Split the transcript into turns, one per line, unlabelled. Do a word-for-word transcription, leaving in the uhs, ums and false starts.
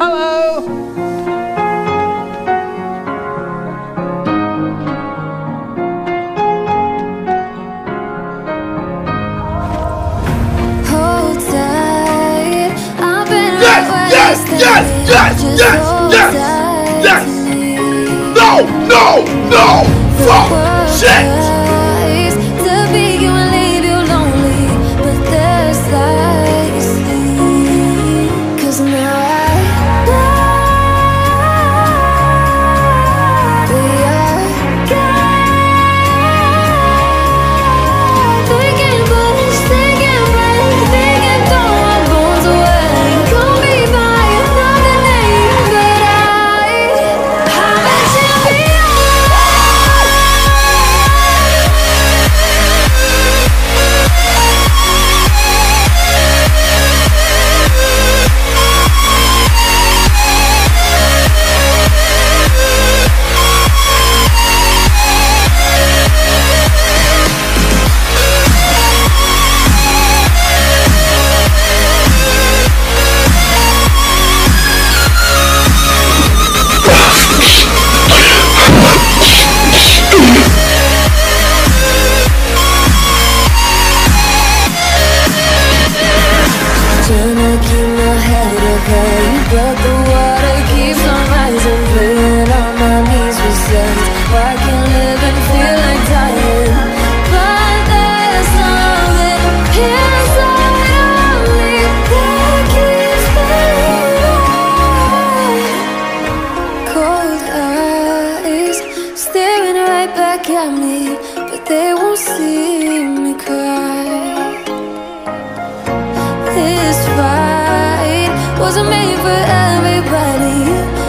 Hello!
Hold tight. I've been
Yes, yes, yes, yes, yes, yes, yes. No, no, no, fuck, shit.
To be you and leave you lonely, but there's lies. 'Cause now I know we are gone. Thinking, but it's thinking right. Thinking, throw our bones away. Call me by another name, but I, I'm a champion. Tryna keep my head up high, but the water keeps on rising. Playing on my knees with sense. Why can't live and feel like dying? But there's something inside of me that keeps me alive. Cold eyes staring right back at me, but they won't see me cry. This fight wasn't made for everybody.